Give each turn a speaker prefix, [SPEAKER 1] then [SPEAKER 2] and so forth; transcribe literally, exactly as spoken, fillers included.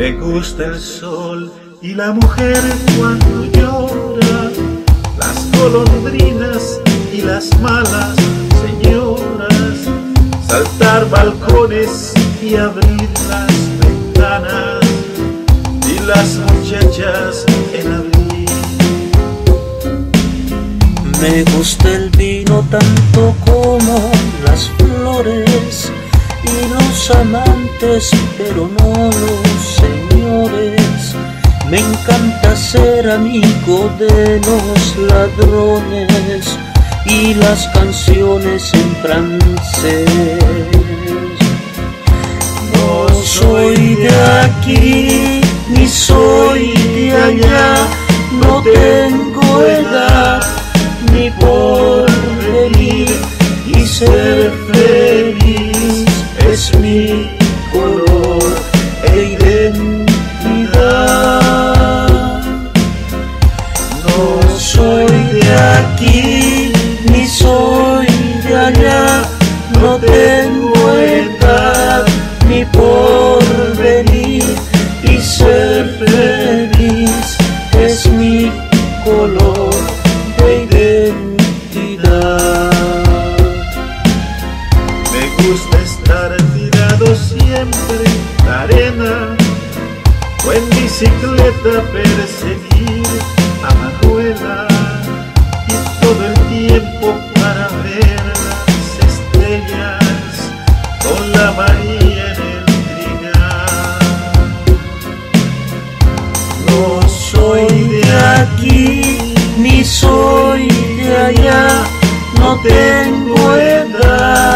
[SPEAKER 1] Me gusta el sol y la mujer cuando llora, las golondrinas y las malas señoras, saltar balcones y abrir las ventanas, y las muchachas en abril.
[SPEAKER 2] Me gusta el vino tanto como las flores y los amantes, pero no los señores. Me encanta ser amigo de los ladrones y las canciones en francés. No soy de aquí ni soy de allá, no tengo edad ni porvenir, y ser feliz es mi color e identidad. No soy de aquí ni soy de allá, no tengo edad ni porvenir, y ser feliz es mi color de identidad.
[SPEAKER 1] Me gusta estar tirado siempre en la arena, o en bicicleta perseguir a Manuela, y todo el tiempo para ver las estrellas con la María en el trigal.
[SPEAKER 2] No soy de aquí ni soy de allá, no tengo edad